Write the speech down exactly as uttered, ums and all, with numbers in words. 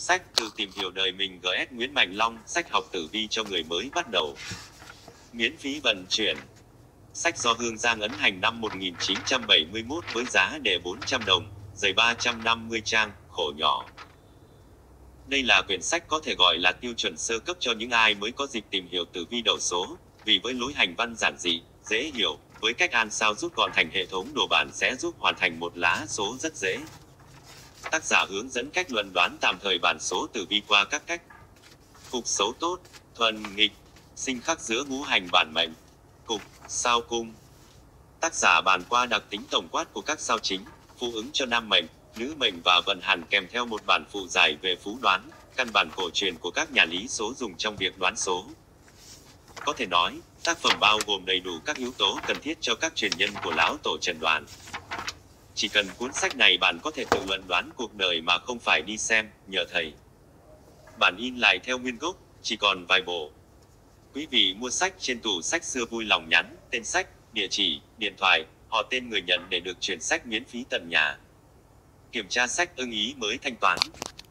Sách Tự tìm hiểu đời mình giê ét Nguyễn Mạnh Long, sách học tử vi cho người mới bắt đầu. Miễn phí vận chuyển. Sách do Hương Giang ấn hành năm một nghìn chín trăm bảy mươi mốt với giá đề bốn trăm đồng, dày ba trăm năm mươi trang, khổ nhỏ. Đây là quyển sách có thể gọi là tiêu chuẩn sơ cấp cho những ai mới có dịp tìm hiểu tử vi đầu số, vì với lối hành văn giản dị, dễ hiểu, với cách an sao rút gọn thành hệ thống đồ bản sẽ giúp hoàn thành một lá số rất dễ. Tác giả hướng dẫn cách luận đoán tạm thời bản số tử vi qua các cách cục xấu tốt, thuần nghịch, sinh khắc giữa ngũ hành bản mệnh, cục, sao cung. Tác giả bàn qua đặc tính tổng quát của các sao chính, phù ứng cho nam mệnh, nữ mệnh và vận hạn kèm theo một bản phụ giải về phú đoán, căn bản cổ truyền của các nhà lý số dùng trong việc đoán số. Có thể nói, tác phẩm bao gồm đầy đủ các yếu tố cần thiết cho các truyền nhân của lão tổ trần đoán. Chỉ cần cuốn sách này bạn có thể tự luận đoán cuộc đời mà không phải đi xem, nhờ thầy. Bản in lại theo nguyên gốc, chỉ còn vài bộ. Quý vị mua sách trên tủ sách xưa vui lòng nhắn tên sách, địa chỉ, điện thoại, họ tên người nhận để được chuyển sách miễn phí tận nhà. Kiểm tra sách ưng ý mới thanh toán.